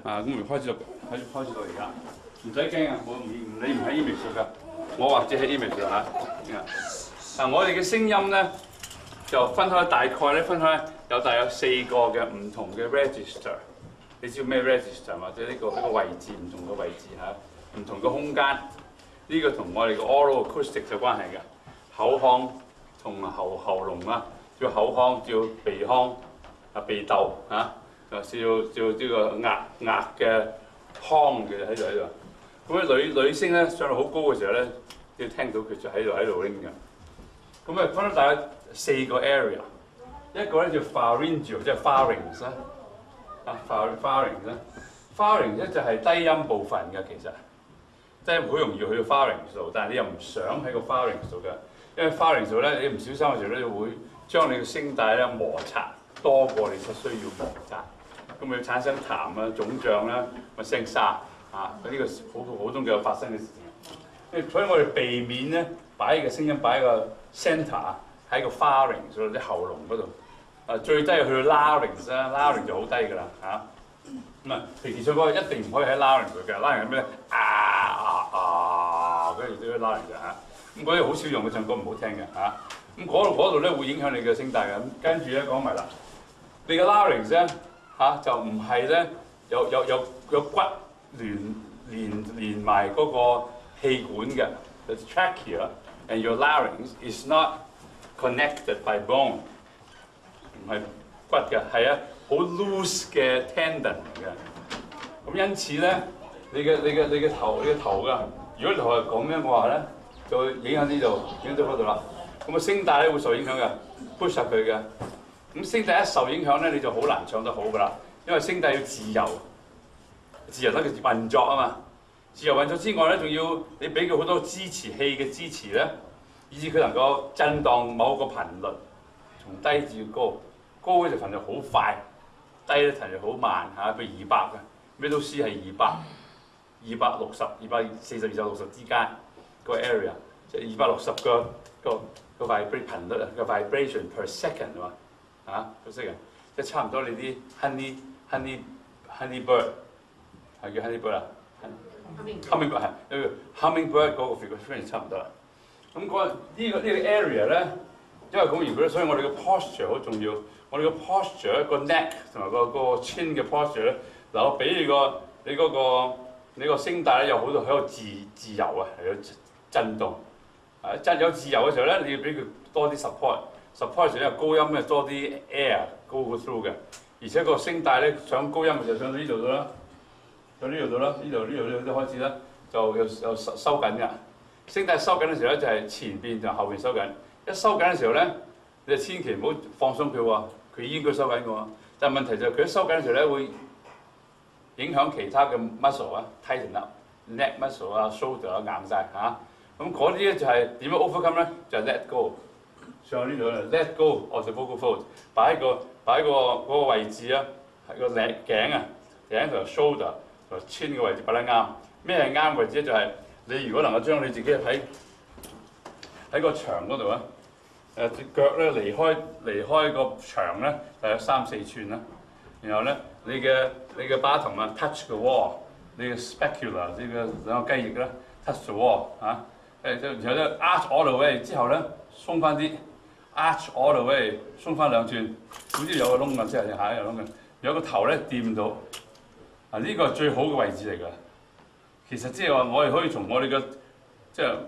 啊，咁開始到而家，唔使驚啊！你唔係 image 㗎，我或者係 image 嚇。嗱，我哋嘅聲音咧就分開大概咧分開有大約4個嘅唔同嘅 register。你知道咩 register 或者呢個位置唔同嘅位置嚇，唔同嘅空間。呢個同我哋嘅 oral acoustic 有關係嘅，口腔同喉嚨啊，叫口腔，叫鼻腔啊，鼻竇嚇。照呢個額嘅腔嘅喺度。咁女聲咧上到好高嘅時候咧，要聽到佢就喺度拎嘅。咁啊分咗大概4個 area， 一個咧叫 pharyngeal， 即係 pharynx 啦，啊 pharynx 啦 ，pharynx 咧就係低音部分嘅其實，即係好容易去到 pharynx 度，但係你又唔想喺個 pharynx 度嘅，因為 pharynx 度咧你唔小心嘅時候咧會將你嘅聲帶咧摩擦多過你所需要摩擦。咁會產生痰啊、腫脹啦、咪聲沙啊，呢個好多嘅發生嘅事情。所以我哋避免咧擺嘅聲音擺喺個 centre 喺個 pharynx 嗰度，啲喉嚨嗰度。啊，最低去到 larynx 啦 ，larynx 就好低㗎啦嚇。咁啊，平時唱歌一定唔可以喺 larynx 度嘅 ，larynx 係咩咧？跟住啲 larynx 嚇。咁嗰啲好少用嘅，唱歌唔好聽嘅嚇。咁嗰度咧會影響你嘅聲帶嘅。咁跟住咧講埋啦，你嘅 larynx 咧。就唔係咧有骨連埋嗰個氣管嘅 ，the trachea and your larynx is not connected by bone， 唔係骨嘅，係啊好 loose 嘅 tendon 嚟嘅。咁因此咧，你嘅頭㗎，如果你頭係咁樣嘅話咧，就會影響呢度，影響到嗰度啦。咁個聲帶咧會受影響嘅 ，push 實佢嘅。咁聲帶一受影響咧，你就好難唱得好㗎啦，因為聲帶要自由得佢運作啊嘛。自由運作之外咧，仲要你俾佢好多支持器嘅支持咧，以至佢能夠震盪某個頻率，從低至高。高咧就頻率好快，低咧頻率好慢嚇，譬如200嘅 middle C 係260、240、260之間個 area， 即係260個 vibration 頻率啊，個 vibration per second 啊嘛。個色嘅，即係差唔多你啲 honey bird 係叫 honey bird 啊 ，hummingbird 係hummingbird 嗰個 frequency 差唔多啦。咁呢個 area 咧，因為咁原本，所以我哋嘅 posture 好重要。我哋嘅 posture 個 neck 同埋個 chin 嘅 posture 咧，嗱我俾你個聲帶咧有好多喺度自由啊，係有震動。有自由嘅時候咧，你要俾佢多啲 support。support 時咧高音咧多啲 air 高過 through 嘅，而且個聲帶咧上高音嘅時候上到呢度啦，上呢度啦，呢度都開始啦，就又收緊㗎。聲帶收緊嘅時候咧就係前邊同後邊收緊。一收緊嘅時候咧，你就千祈唔好放鬆佢喎，佢應該收緊嘅喎。但係問題就係佢一收緊嘅時候咧會影響其他嘅 muscle 啊 ，tighten up，neck muscle 啊 ，shoulder 啊硬晒嚇。咁嗰啲咧就係點樣 overcome 咧？就係 let go。上呢度咧 ，let go of the vocal folds， 擺個位置啊，係個頸啊，頸同 shoulder 同 chin 嘅位置擺得啱。咩係啱位置咧？就係你如果能夠將你自己喺個牆嗰度啊，隻腳咧離開個牆咧，大約3、4寸啦。然後咧，你嘅巴頭啊 touch the wall， 你嘅 specula 呢個兩個雞翼咧 touch the wall 嚇。然後咧 arch all the way 之後咧鬆翻啲。arch all the way， 鬆翻2寸，好似有個窿啊，即係下一個窿嘅，有個頭咧掂到，啊呢個係最好嘅位置嚟㗎。其實即係話我哋可以從我哋嘅即係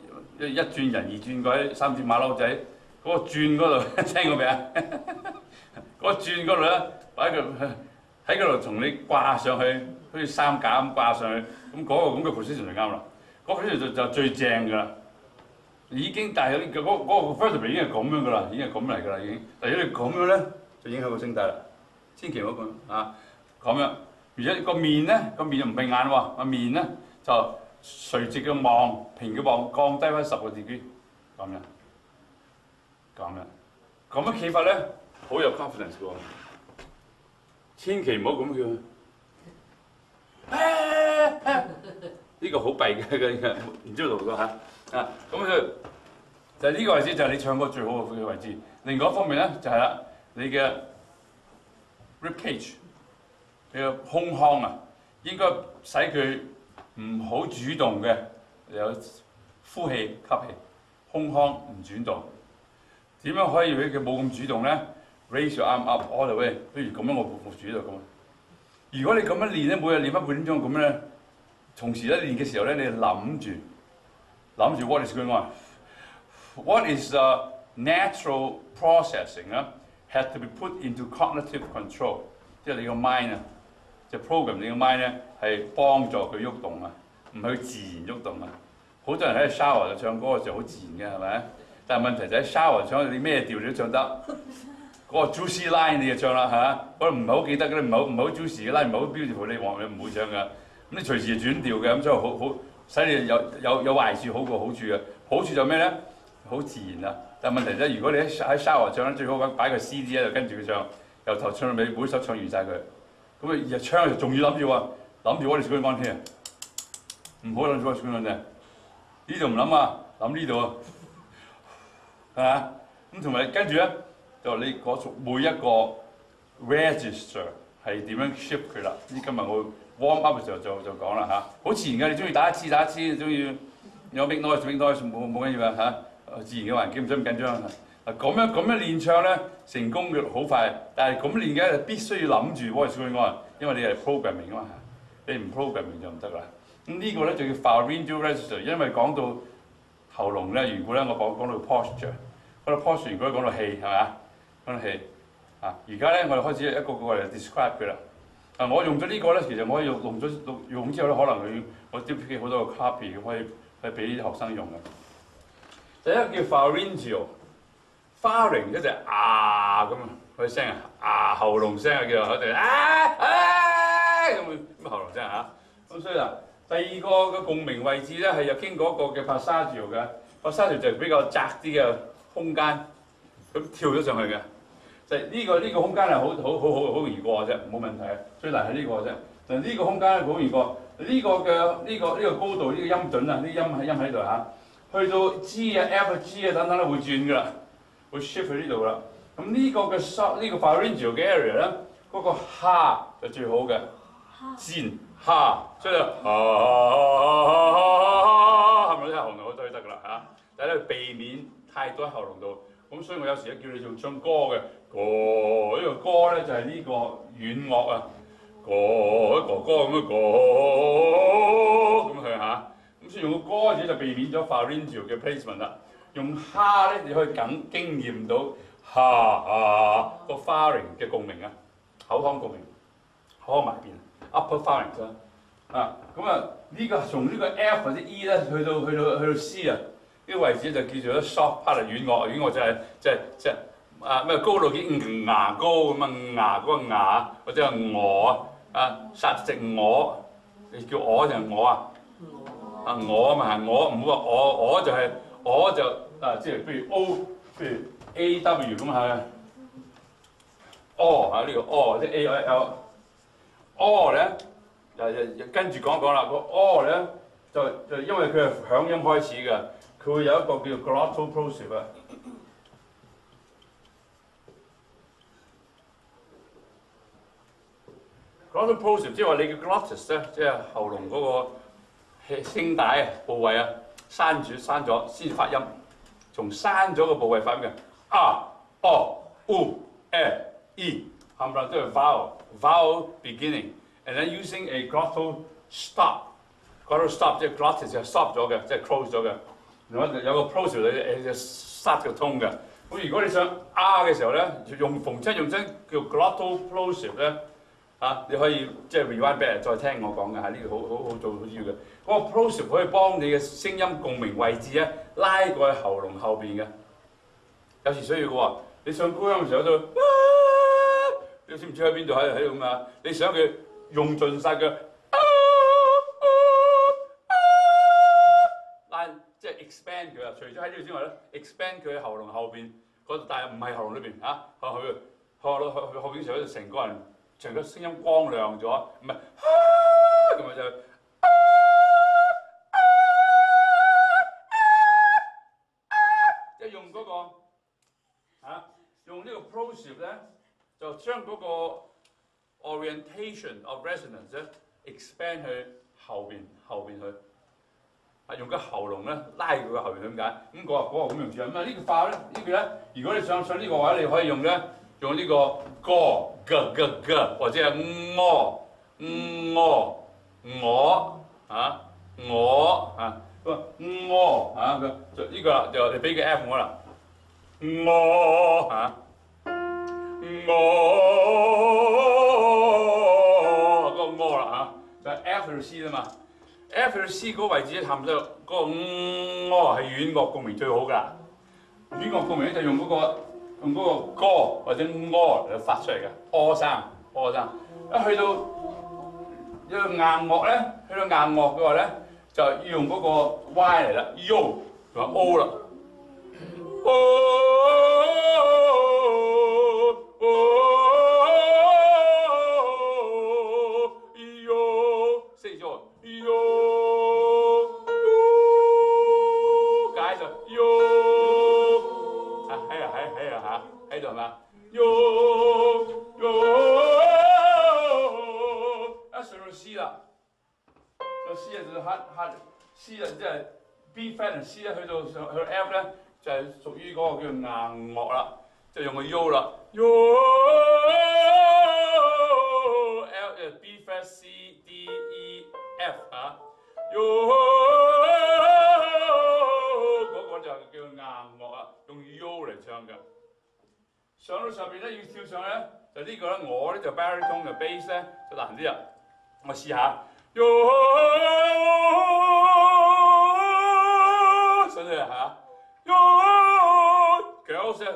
1轉人2轉嗰啲3轉馬騮仔嗰個轉嗰度聽過未啊？嗰個轉嗰度咧擺喺嗰度同你掛上去，好似3架咁掛上去，咁嗰個咁嘅 position 就啱啦。嗰個 position 就最正㗎啦。已經，但係嗰個 vertebrae 已經係咁樣㗎啦，已經係咁嚟㗎啦，已經。但係如果你咁樣咧，就影響個聲帶啦。千祈唔好咁啊，咁樣。而且個面咧，個面就唔閉眼喎，個面咧就垂直嘅望，平嘅望，降低翻10個 degree， 咁樣企法咧，好有 confidence 㗎喎。千祈唔好咁叫。呢個好弊嘅，唔知道讀咗嚇。咁就係呢個位置就係你唱歌最好嘅位置。另外一方面咧就係啦，你嘅 rib cage， 你嘅胸腔啊， 應該使佢唔好主動嘅，有呼氣吸氣，胸腔唔轉動。點樣可以俾佢冇咁主動咧 ？Raise your arm up all the way， 不如咁樣我主動咁。如果你咁樣練咧，每日練翻半點鐘咁咧，同時咧練嘅時候咧，你諗住 what is going on，what is natural processing 啊 ，had to be put into cognitive control， 即係你個 mind 啊，就 program 你個 mind 咧係幫助佢喐動啊，唔係佢自然喐動啊。好多人喺 shower 就唱歌嘅時候好自然嘅係咪？但係問題就喺 shower 唱你咩調你都唱得，嗰個 juicy line 你就唱啦嚇，嗰個唔係好記得嘅，唔係好 juicy 嘅 line，唔係好 beautiful，你唔會唱㗎。咁你隨時轉調嘅，咁所以好使你有壞處好過好處嘅。好處就咩咧？好自然啦。但係問題咧，如果你喺 shower 唱咧，最好擺個 CD 喺度跟住佢唱，由頭唱到尾，每首唱完晒佢。咁啊，日唱就仲要諗住喎，諗住 what is going on here，唔好諗住 what is going on there。呢度唔諗啊，諗呢度啊，係嘛？咁同埋跟住咧，就你嗰每一個 register 係點樣 shift 佢啦？今日我 warm up 嘅時候就講啦嚇，好自然嘅，你中意打一次，中意有 make noise 冇緊要啊嚇，自然嘅環境唔使咁緊張。嗱咁樣練唱咧，成功嘅好快，但係咁練嘅必須要諗住 what is going on，因為你係 programming 啊嘛，你唔 programming 就唔得啦。咁呢個咧就叫 pharyngeal register， 因為講到喉嚨咧，如果咧我講到 posture， 講到 posture， 如果講到氣係咪啊？講到氣啊，而家咧我哋開始一個個嚟 describe 佢啦。我用咗呢個咧，其實我可以用之後咧，可能我丟好多個 copy 可以俾啲學生用嘅。第一個叫 pharyngeal。pharynx 一隻啊咁啊，佢聲啊喉嚨聲啊叫，佢哋咁喉嚨聲嚇。咁所以嗱，第二個嘅共鳴位置咧係有經過一個嘅 passage 嘅 passage 就比較窄啲嘅空間，咁跳咗上去嘅。就係呢個空間係好容易過嘅啫，冇問題。最難係呢個啫。但呢個空間好容易過，呢個高度呢個音準啊，啲音喺度嚇，去到 G 啊 F 啊 G 啊等等咧會轉㗎啦。會 shift 去呢度啦，咁呢個嘅 pharyngeal 嘅 area 咧，嗰個哈就最好嘅，尖哈，所以係咪咧喉嚨好對得㗎啦嚇？但係咧避免太多喺喉嚨度，咁所以我有時咧叫你做唱歌嘅歌，呢個歌咧就係呢個軟樂啊，歌咁樣歌咁去嚇，咁所以用個歌字就避免咗 pharyngeal 嘅 placement 啦。用哈咧，你可以經驗到哈個 pharynx 嘅共鳴啊，口腔共鳴，口腔埋邊 upper pharynx 啊，咁啊呢個從呢個 F 或者 E 咧去到 C 啊，呢個位置就叫做 soft part 軟樂，軟樂就係咩高度啲牙膏咁啊，牙嗰個牙或者係鵝啊，殺隻鵝，你叫鵝定係鵝啊？啊鵝嘛係鵝，唔好話鵝就係。我就即係譬如 O， 譬如 A W 咁係，O 啊呢個 O 即係 A L，O 咧跟住講一講啦。個 O 咧就因為佢係響音開始嘅，佢會有一個叫 glottal plosive 啊。glottal plosive 即係話你嘅 glottis 咧，即係喉嚨嗰個聲帶部位啊。閂咗先發音，從閂咗個部位發音嘅E， 冚唪唥都係 vowel beginning，and then using a glottal stop 即係 glottis 就 stop 咗嘅，即係 close 咗嘅。有個 plosive 你就 start 個 tone 嘅。咁如果你想嘅時候咧，逢親用真叫 glottal plosive 咧。你可以即係 rewind back 再聽我講嘅，呢個好重要嘅。嗰個 plosive 可以幫你嘅聲音共鳴位置咧拉過去喉嚨後邊嘅。有時需要嘅喎，你唱高音嘅時候都，你知唔知喺邊度喺度咁啊？你想佢用盡晒嘅，拉即係 expand 佢啊！除咗喺呢度之外咧 ，expand 佢喺喉嚨後邊嗰度，但係唔係喉嚨裏邊嚇，後邊嘅時候就成個人。成個聲音光亮咗，唔係咁咪就即係用嗰個用呢個 plosive 咧，就將嗰個 orientation of resonance 咧 expand 去後邊去，用個喉嚨咧拉佢個後邊點解？咁嗰個咁用住啊！咁啊呢個化咧，呢個咧，如果你想呢個話，你可以用呢個歌嘅，或者係我就呢個啦，就你俾個 F 我啦，個啦就係 F 到 C 啦嘛。F 到 C 嗰個位置差唔多，嗰個係軟樂共鳴最好㗎啦。軟樂共鳴咧就用嗰個歌或者嚟發出嚟嘅，聲。一去到硬樂咧，嘅話咧，就要用嗰個 Y 嚟啦 ，U 同埋 O 啦。識咗 解就 喺度係嘛？一上到 C 啦，到 C 就C 就即係 B flat 同 C 咧，去到 F 咧就係屬於嗰個叫硬樂啦，就用個 U 啦 L B flat C D E F 嗰個就叫硬樂啦，用 U 嚟唱嘅。上到上邊咧要跳上咧，就呢個咧，我咧就 baritone 嘅 bass 咧就難啲啦。我試下，上嚟嚇，幾好聲。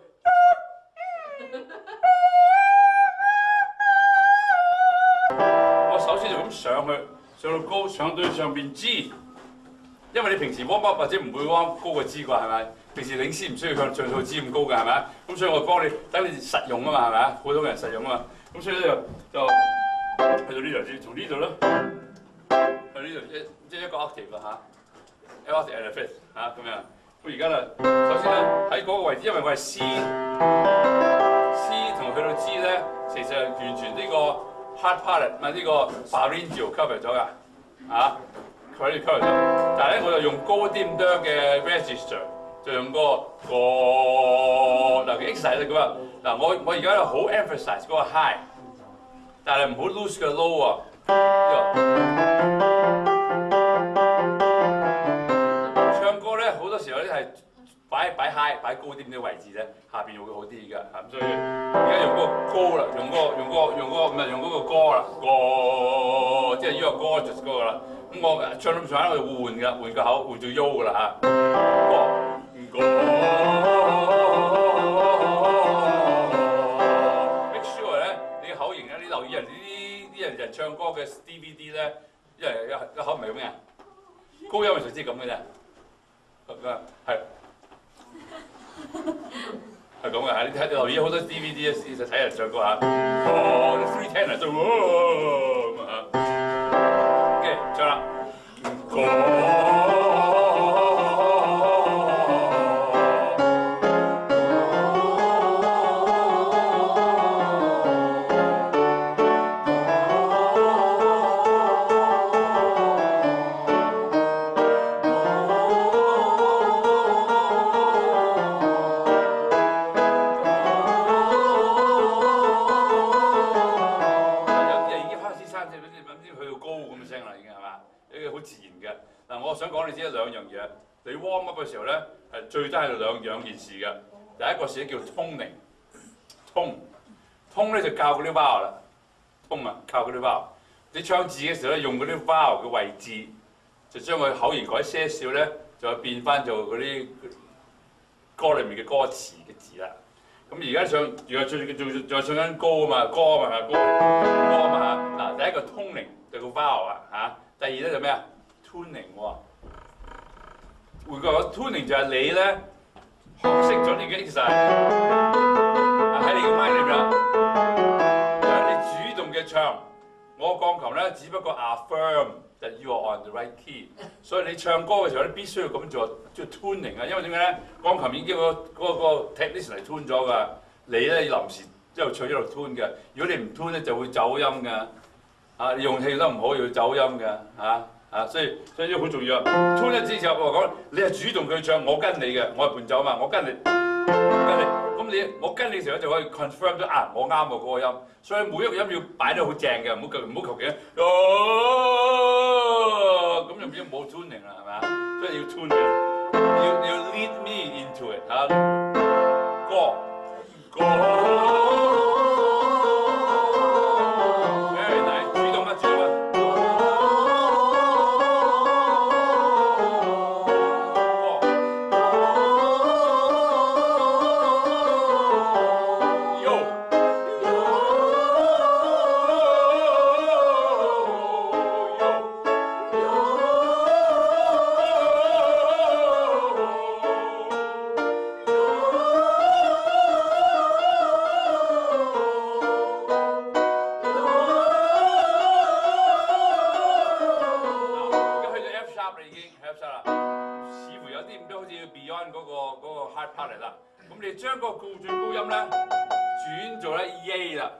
我首先就咁上去，上到高，上到上邊 G。因為你平時 warm up 或者唔會 warm up 高過 G 啩，係咪？平時領師唔需要唱到 G 咁高㗎，係咪？咁所以我幫你等你實用啊嘛，係咪啊？普通人實用啊嘛。咁所以咧就去到呢度先，從呢度咯，去呢度即係一個 octave 啦嚇 ，octave and a fifth 咁樣。咁而家啦，首先咧喺嗰個位置，因為我係 C 同去到 G 咧，其實完全呢個 hard palate 唔係呢個 pharyngeal cover 咗㗎，佢哋 cover 咗。但係咧我就用高啲咁多嘅 register， 就用個嗱嘅 exercise 咁啊。嗱我而家好 emphasize 嗰個 high， 但係唔好 lose 個 low 啊。唱歌咧好多時候咧係擺 high 擺高啲嘅位置咧，下邊會好啲㗎。咁所以而家用嗰個高啦，用嗰個歌啦，歌即係呢個 gorgeous 嗰個啦。咁我唱到上下我就換㗎，換個口換做 U 㗎啦嚇。Make sure 咧，你嘅口型咧，你留意人啲人唱歌嘅 DVD 咧，因為一口唔係咁嘅，高音係隨之咁嘅啫。係咁嘅嚇，你留意好多 DVD 咧，就睇人唱歌嚇。3 tenor 就咁啊嚇。OK， 唱啦。我想講你知兩樣嘢，你 warm up 嘅時候咧係最低係兩件事嘅。第一個事叫 toning，tone 咧就教嗰啲 vowel 啦 ，tone 啊靠嗰啲 vowel。你唱字嘅時候咧，用嗰啲 vowel 嘅位置，就將佢口型改些少咧，就變翻做嗰啲歌裏面嘅歌詞嘅字啦。咁而家唱，而家仲唱緊歌啊嘛，歌啊嘛嚇。嗱，第一個 toning 就個 vowel 啊嚇，第二咧就咩啊？ tuning 喎，換句話 tuning 就係你咧學識咗你嘅 exercise 喺你嘅 mind 裏邊啦，就係你主動嘅唱。我鋼琴咧只不過 affirm that you are on the right key， 所以你唱歌嘅時候咧必須要咁做，叫 tuning 啊。因為點解咧？鋼琴已經嗰個 technician 嚟 tune 咗㗎，你咧要臨時一路唱一路 tune 嘅。如果你唔 tune 咧就會走音㗎。 你用氣得唔好要走音嘅所以呢個好重要啊。tune 一之前我講，你係主動佢唱，我跟你嘅，我係伴奏啊嘛，我跟你。咁我跟你嘅時候就可以 confirm 咗我啱喎嗰個音，所以每一個音要擺得好正嘅，唔好求其咁就變咗冇 tuning 啦，係咪啊？所以要 tune 嘅，要 lead me into it 歌。Very nice， 主動啊！你將個最高音咧轉做咧 A 啦，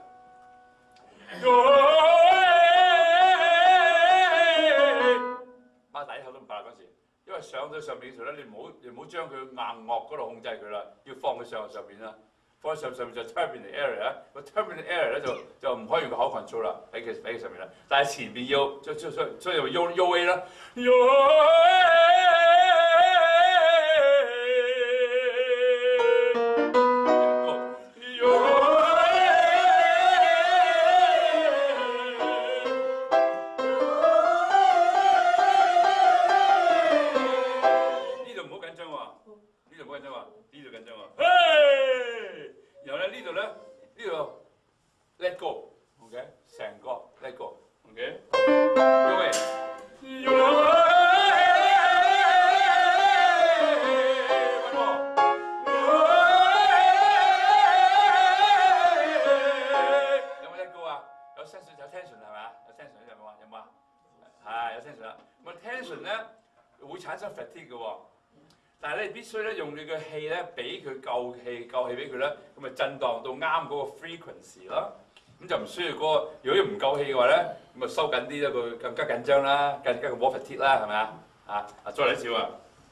擘大啲口都唔怕嗰時，因為上到上邊嘅時候咧，你唔好將佢硬樂嗰度控制佢啦，要放佢上邊啦，放喺上邊就 terminal area 個 terminal area 咧就唔可以用個口 control 啦，俾佢上面啦，但係前邊要所以用 U A 啦。Let go，OK， 成個 Let go，OK， 因為有冇 Let go 啊？有 tension 係咪啊？有 tension 有冇啊？有冇啊？係有 tension 啦。咁 tension 咧會產生 fatigue 嘅喎。但係你必須咧用你嘅氣咧，俾佢夠氣俾佢咧，咁咪震盪到啱嗰個 frequency 咯。咁就唔需要嗰個，如果唔夠氣嘅話咧，咁咪收緊啲咧，佢更加緊張啦，更加個 more fatigue 啦，係咪啊？再嚟一次喎。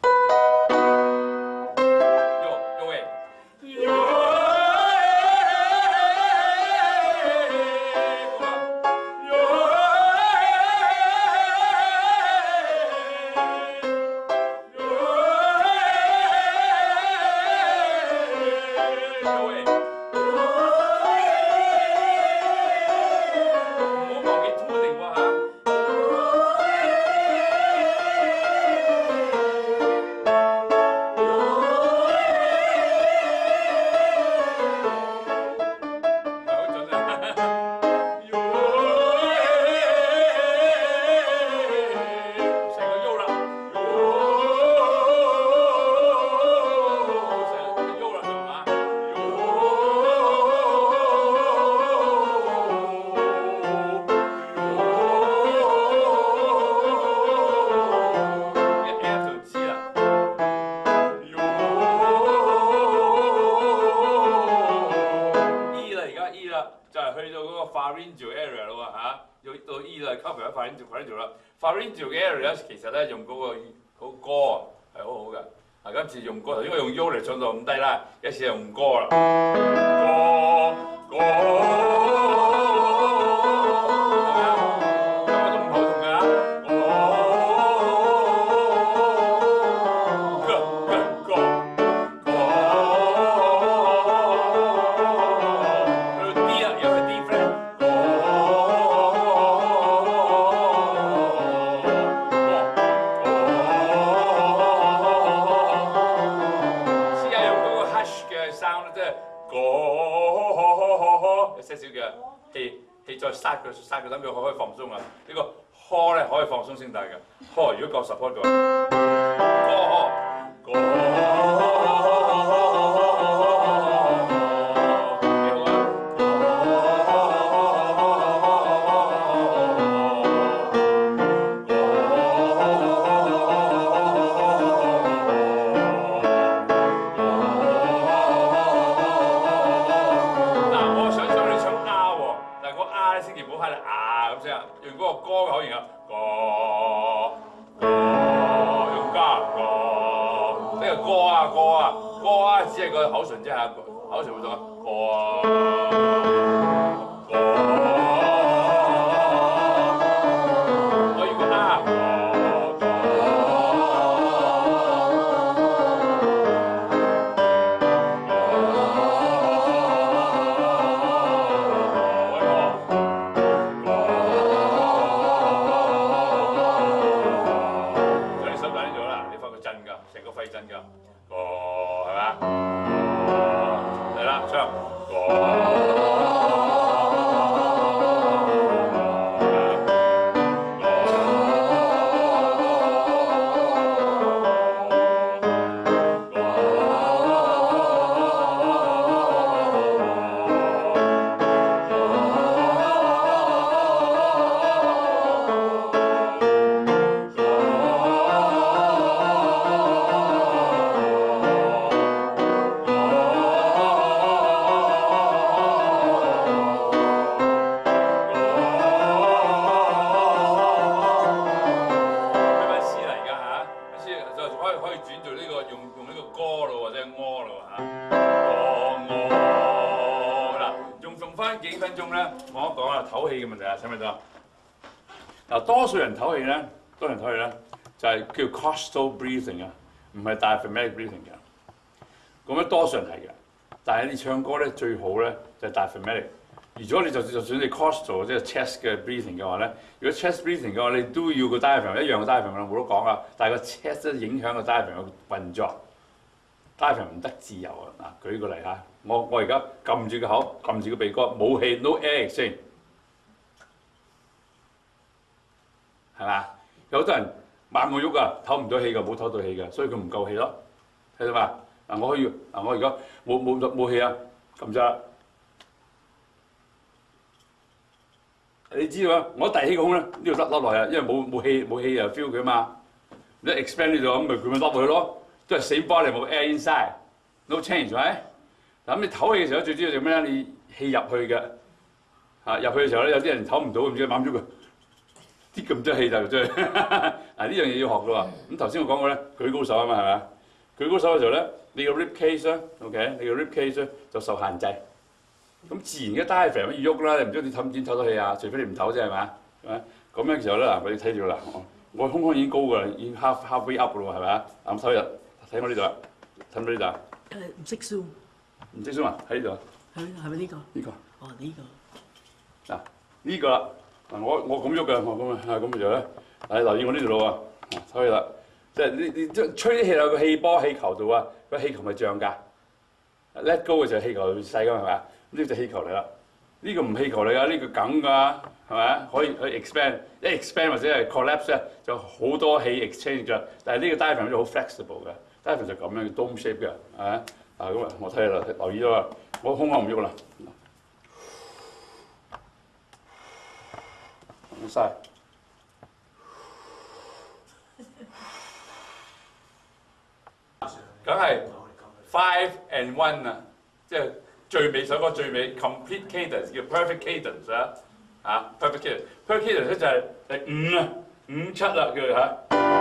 用喂。pharyngeal area 咯喎嚇，要到 E 啦 cover 咗 pharyngeal 啦。pharyngeal 嘅 area 咧，其實咧用嗰個歌係好好嘅。今次用歌，頭先我用 U 嚟唱到咁低啦，一次用歌啦。歌。再殺佢，等佢可以放鬆啊！呢個 call 咧可以放鬆聲帶嘅 call， 如果夠 support 嘅話 ，call 幾好啊！用嘅口型啊，用加呢個歌啊，只係個口唇啫嚇，口唇會讀我如果啊。成個肺震㗎，係咪？嚟啦，唱。可以轉做呢個用呢個歌咯，或者柯咯嚇。嗱，用翻幾分鐘咧，講一講啦，唞氣嘅問題啊，使唔使得啊？嗱，多數人唞氣咧，就係叫 coastal breathing 啊，唔係 diaphragmatic breathing 嘅。咁咧多數人係嘅，但係你唱歌咧最好咧就係 diaphragmatic。如果你就算你 coastal 即係 chest 嘅 breathing 嘅話咧，如果 chest breathing 嘅話，你都要個 diaphragm 一樣嘅 diaphragm 冇得講啊。但係個 chest 咧影響個 diaphragm 嘅運作 ，diaphragm 唔得自由啊！嗱，舉個例嚇，我而家撳住個口，撳住個鼻哥，冇氣 ，no air exchange， 係嘛？有好多人猛我喐啊，唞唔到氣㗎，冇唞到氣㗎，所以佢唔夠氣咯，睇到嘛？嗱，我而家冇氣啊，撳咗啦。你知道啊？我一遞起個胸咧，呢度甩落去啊，因為冇氣啊 feel 佢嘛。你 expand 呢度咁咪佢咪甩落去咯，都係 same body 冇 air inside，no change 係。嗱咁你唞氣嘅時候最主要做咩咧？你氣入去嘅入去嘅時候咧，有啲人唞唔到，唔知攬咗佢啲咁多氣就出去。嗱呢樣嘢要學嘅喎。咁頭先我講過咧，舉高手啊嘛係咪？舉高手嘅時候咧，你個 rib cage 咧 ，OK， 你個 rib cage 咧就受限制。咁自然嘅 diaphragm 要喐啦，你唔知你唞唔唞到氣啊？除非你唔唞啫係咪？咁樣嘅時候咧，嗱，你睇住啦，我胸腔已經高㗎啦，已經 halfway up 㗎啦喎，係咪啊？咁睇入睇我呢度啦，睇唔到呢度啊？ 唔識 zoom， 唔識 zoom 啊？喺呢度。 係咪呢個？ 呢個。 哦，呢個。 嗱，呢個啦，嗱我咁喐嘅，我咁啊咁嘅時候咧，嗱你留意我呢度咯喎，睇啦，即係你吹啲氣落個氣波氣球度啊，個氣球咪漲㗎。let go 嘅時候氣球細㗎嘛係咪啊？呢隻氣球嚟啦，呢個唔氣球嚟㗎，呢個梗㗎，係咪啊？可以 expand， 一 expand 或者係 collapse 咧，就好多氣 exchange 咗。但係呢個 diaphragm 就好 flexible 嘅 ，diaphragm 就咁樣 dome shape 嘅，係咪？咁啊，我睇下啦，留意咗啦，我胸腔唔喐啦，唔晒，梗係 5 and 1啊，即係。最尾首歌最尾 complete cadence 叫 perfect cadence 啊perfect cadence，perfect cadence 咧就係5啊5-7啦叫嚇。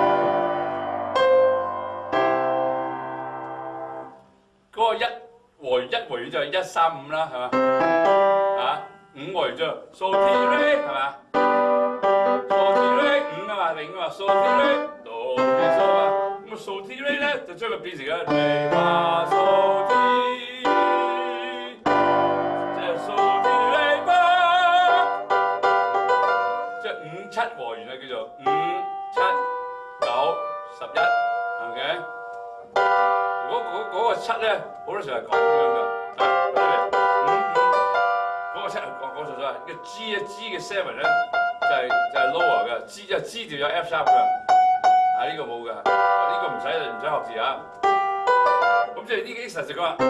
嗰個1和弦就係1-3-5啦係嘛5和弦就 so ti re 係嘛 so ti re 5啊嘛定啊嘛 so ti re do re so 啊咁啊 so ti re 咧就將佢變成咗 re fa so ti。7和弦啊，叫做5、7、9、11 ，OK。如果嗰個7咧，好多時候係咁樣㗎，嗰個7講錯咗，個 G 嘅 7咧就係 lower 嘅 ，G 條有 F sharp 㗎，呢個冇㗎，呢個唔使學字啊。咁即係呢幾實就咁啦。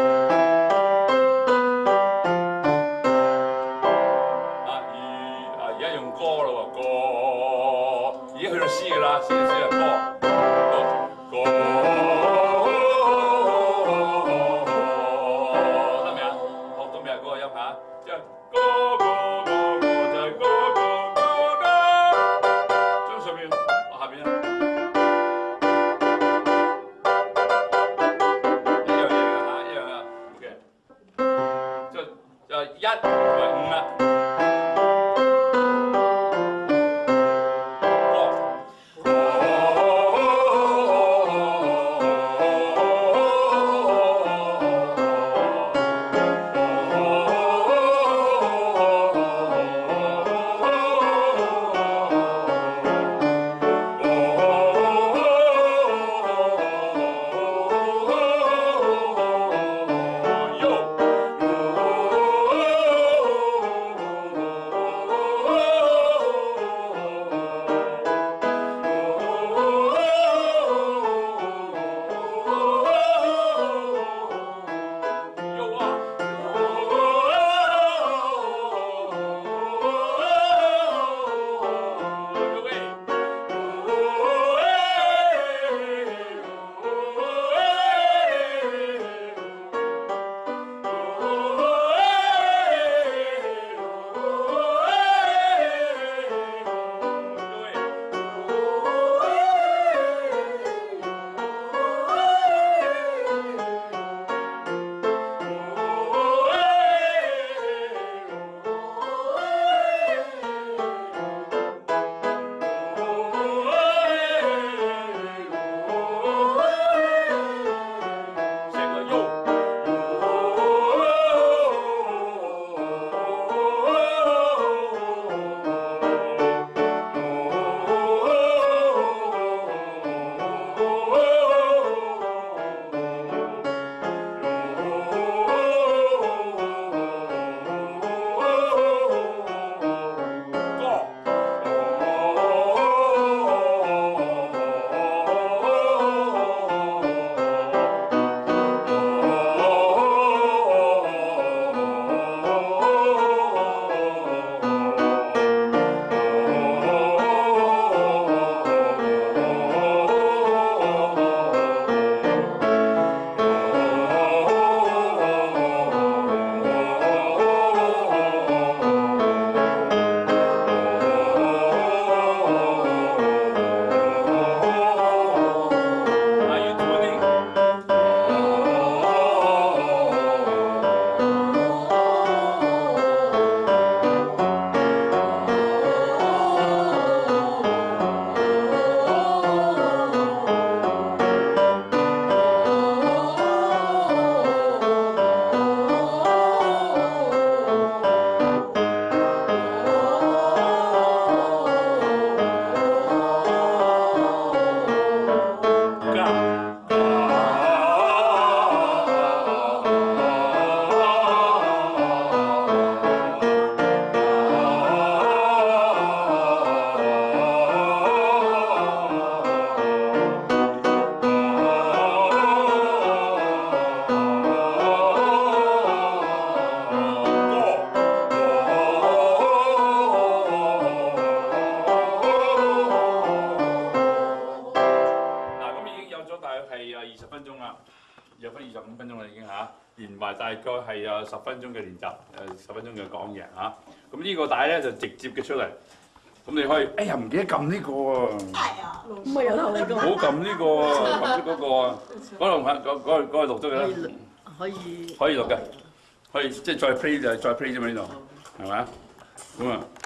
而家用歌咯喎，歌已經去到 C 㗎啦，C 係歌，得未啊？學到未啊？嗰個音嚇，即係歌就係歌。 連埋大概係有10分鐘嘅練習，10分鐘嘅講嘢嚇。咁呢個帶咧就直接嘅出嚟，咁你可以，哎呀唔記得撳呢個喎， 唔係由頭嚟唔好講， 撳呢個喎，撳咗嗰個喎，嗰度錄咗佢啦， 可以可以錄嘅，可以即係再 play 就再 play 啫嘛呢度，係咪啊？咁啊〜